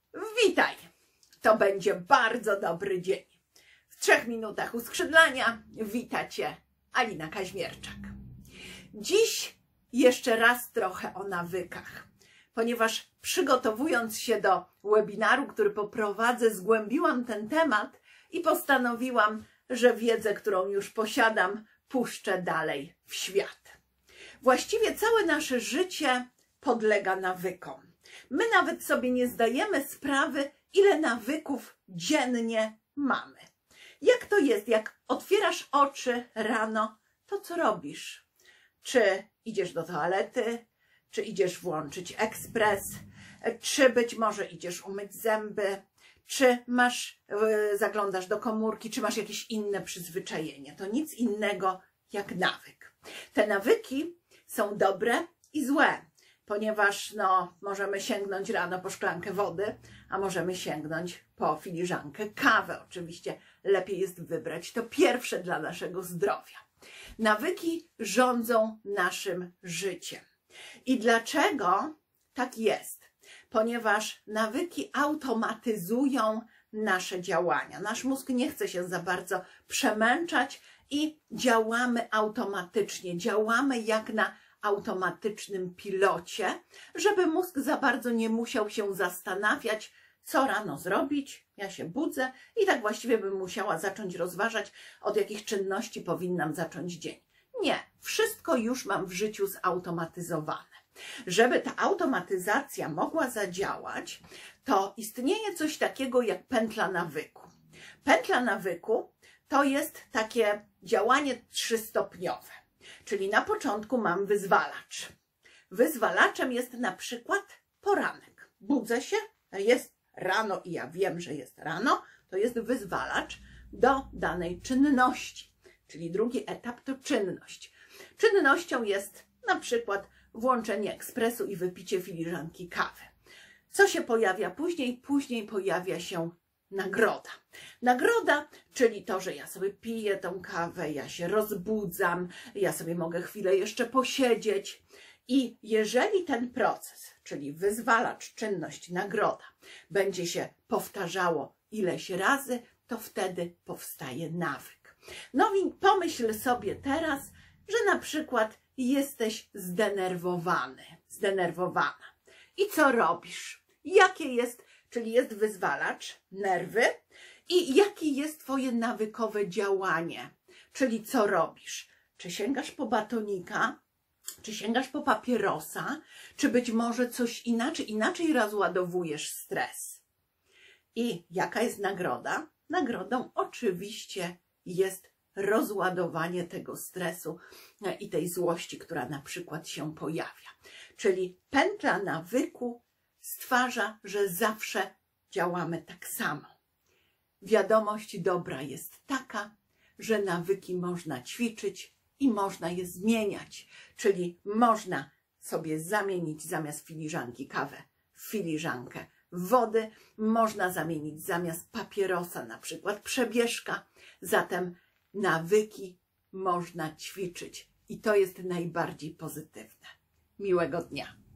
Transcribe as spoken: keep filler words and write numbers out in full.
Witaj! To będzie bardzo dobry dzień. W trzech minutach uskrzydlania wita Cię Alina Kaźmierczak. Dziś jeszcze raz trochę o nawykach, ponieważ przygotowując się do webinaru, który poprowadzę, zgłębiłam ten temat i postanowiłam, że wiedzę, którą już posiadam, puszczę dalej w świat. Właściwie całe nasze życie podlega nawykom. My nawet sobie nie zdajemy sprawy, ile nawyków dziennie mamy. Jak to jest, jak otwierasz oczy rano, to co robisz? Czy idziesz do toalety, czy idziesz włączyć ekspres, czy być może idziesz umyć zęby, czy masz, yy, zaglądasz do komórki, czy masz jakieś inne przyzwyczajenie. To nic innego jak nawyk. Te nawyki są dobre i złe, ponieważ no, możemy sięgnąć rano po szklankę wody, a możemy sięgnąć po filiżankę kawy. Oczywiście lepiej jest wybrać to pierwsze dla naszego zdrowia. Nawyki rządzą naszym życiem. I dlaczego tak jest? Ponieważ nawyki automatyzują nasze działania. Nasz mózg nie chce się za bardzo przemęczać i działamy automatycznie. Działamy jak na automatycznym pilocie, żeby mózg za bardzo nie musiał się zastanawiać, co rano zrobić. Ja się budzę i tak właściwie bym musiała zacząć rozważać, od jakich czynności powinnam zacząć dzień. Nie, wszystko już mam w życiu zautomatyzowane. Żeby ta automatyzacja mogła zadziałać, to istnieje coś takiego jak pętla nawyku. Pętla nawyku to jest takie działanie trzystopniowe. Czyli na początku mam wyzwalacz. Wyzwalaczem jest na przykład poranek. Budzę się, jest rano i ja wiem, że jest rano, to jest wyzwalacz do danej czynności. Czyli drugi etap to czynność. Czynnością jest na przykład włączenie ekspresu i wypicie filiżanki kawy. Co się pojawia później? Później pojawia się nagroda. Nagroda, czyli to, że ja sobie piję tą kawę, ja się rozbudzam, ja sobie mogę chwilę jeszcze posiedzieć. I jeżeli ten proces, czyli wyzwalacz, czynność, nagroda, będzie się powtarzało ileś razy, to wtedy powstaje nawyk. No i pomyśl sobie teraz, że na przykład jesteś zdenerwowany, zdenerwowana. I co robisz? Jakie jest, czyli jest wyzwalacz, nerwy, i jakie jest twoje nawykowe działanie? Czyli co robisz? Czy sięgasz po batonika? Czy sięgasz po papierosa? Czy być może coś inaczej, inaczej rozładowujesz stres? I jaka jest nagroda? Nagrodą oczywiście jest rozładowanie tego stresu i tej złości, która na przykład się pojawia. Czyli pętla nawyku stwarza, że zawsze działamy tak samo. Wiadomość dobra jest taka, że nawyki można ćwiczyć i można je zmieniać. Czyli można sobie zamienić zamiast filiżanki kawę w filiżankę wody, można zamienić zamiast papierosa na przykład przebieżka. Zatem nawyki można ćwiczyć i to jest najbardziej pozytywne. Miłego dnia.